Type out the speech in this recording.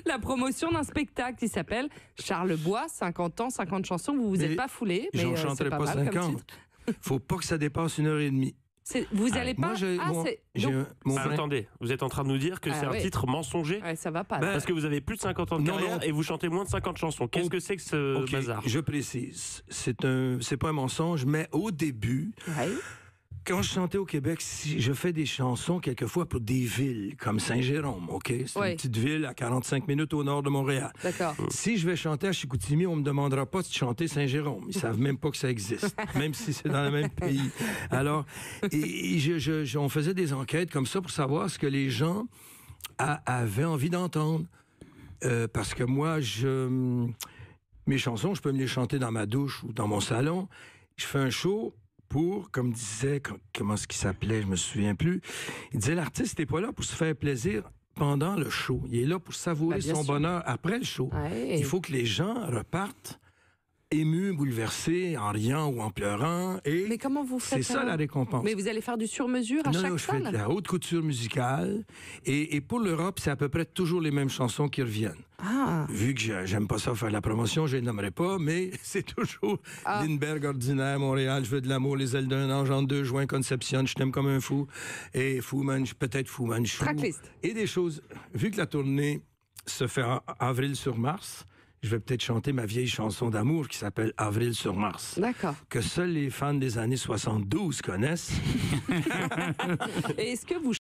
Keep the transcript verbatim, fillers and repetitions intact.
la promotion d'un spectacle qui s'appelle Charles Bois, cinquante ans, cinquante chansons. Vous vous êtes pas foulé, mais j'en euh, chanterai pas, pas mal comme cinquante. titre. Faut pas que ça dépasse une heure et demie. Vous allez pas... Moi, j'ai, ah, mon, c'est... j'ai Donc... un, mon ah, attendez, vous êtes en train de nous dire que ah, c'est ouais. un titre mensonger ouais, ça va pas. Ben, parce que vous avez plus de cinquante ans de non, carrière non. et vous chantez moins de cinquante chansons. Qu'est-ce Oh, que c'est que ce okay, bazar? Je précise, c'est un, c'est pas un mensonge, mais au début, ouais. quand je chantais au Québec, si je fais des chansons quelquefois pour des villes comme Saint-Jérôme, ok, c'est ouais. une petite ville à quarante-cinq minutes au nord de Montréal. D'accord. Si je vais chanter à Chicoutimi, on me demandera pas de chanter Saint-Jérôme. Ils savent même pas que ça existe, même si c'est dans le même pays. Alors, et, et je, je, je, on faisait des enquêtes comme ça pour savoir ce que les gens a, avaient envie d'entendre. Euh, parce que moi, je, mes chansons, je peux me les chanter dans ma douche ou dans mon salon. Je fais un show pour, comme disait, comment ce qui s'appelait, je me souviens plus, il disait l'artiste n'est pas là pour se faire plaisir pendant le show. Il est là pour savourer ben, son sûr. bonheur après le show. Ouais. Il faut que les gens repartent émus, bouleversés, en riant ou en pleurant. Et mais comment vous faites c'est ça alors? la récompense. Mais vous allez faire du sur-mesure à non, chaque non, je salle? fais de la haute couture musicale. Et, et pour l'Europe, c'est à peu près toujours les mêmes chansons qui reviennent. Ah. Vu que j'aime pas ça faire la promotion, je les nommerai pas, mais c'est toujours ah. Lindbergh, Ordinaire, Montréal, Je veux de l'amour, Les ailes d'un ange, en deux juin, Conception, Je t'aime comme un fou, et Fu Manchu, peut-être Fu Manchu. Tracklist. Et des choses. Vu que la tournée se fait en avril sur mars, je vais peut-être chanter ma vieille chanson d'amour qui s'appelle Avril sur Mars. D'accord. Que seuls les fans des années soixante-douze connaissent. Et est-ce que vous